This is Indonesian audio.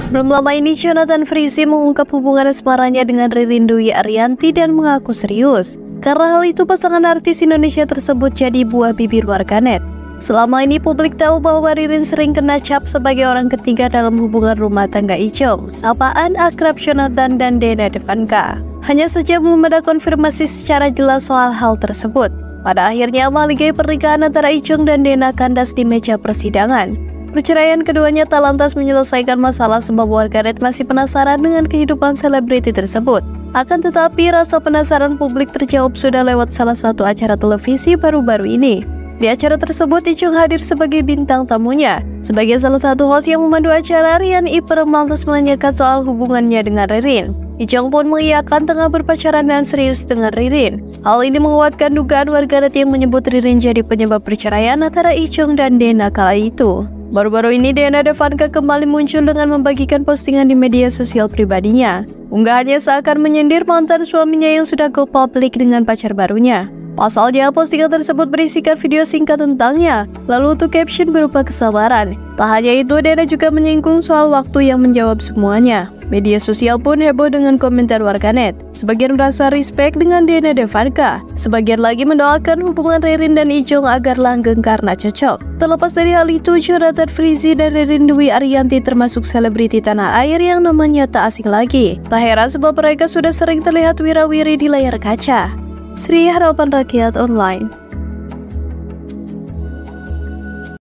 Belum lama ini Jonathan Frizzy mengungkap hubungan asmaranya dengan Ririn Dwi Ariyanti dan mengaku serius. Karena hal itu pasangan artis Indonesia tersebut jadi buah bibir warganet. Selama ini publik tahu bahwa Ririn sering kena cap sebagai orang ketiga dalam hubungan rumah tangga Icong, sapaan akrab Jonathan dan Dena Devanka. Hanya saja belum ada konfirmasi secara jelas soal hal tersebut. Pada akhirnya maligai pernikahan antara Icong dan Dena kandas di meja persidangan. Perceraian keduanya tak lantas menyelesaikan masalah sebab warganet masih penasaran dengan kehidupan selebriti tersebut. Akan tetapi rasa penasaran publik terjawab sudah lewat salah satu acara televisi baru-baru ini. Di acara tersebut Icong hadir sebagai bintang tamunya. Sebagai salah satu host yang memandu acara, Rian Ipern lantas menanyakan soal hubungannya dengan Ririn. Icong pun mengiyakan tengah berpacaran dan serius dengan Ririn. Hal ini menguatkan dugaan warganet yang menyebut Ririn jadi penyebab perceraian antara Icong dan Dena kala itu. Baru-baru ini Dena Devanka kembali muncul dengan membagikan postingan di media sosial pribadinya. Unggahannya seakan menyindir mantan suaminya yang sudah go public dengan pacar barunya. Pasalnya, postingan tersebut berisikan video singkat tentangnya, lalu untuk caption berupa kesabaran. Tak hanya itu, Dena juga menyinggung soal waktu yang menjawab semuanya. Media sosial pun heboh dengan komentar warganet. Sebagian merasa respect dengan Dena Devanka, sebagian lagi mendoakan hubungan Ririn dan Icong agar langgeng karena cocok. Terlepas dari hal itu, Jonathan Frizzy dan Ririn Dwi Ariyanti termasuk selebriti tanah air yang namanya tak asing lagi. Tak heran sebab mereka sudah sering terlihat wira-wiri di layar kaca. Sri Harapan Rakyat Online.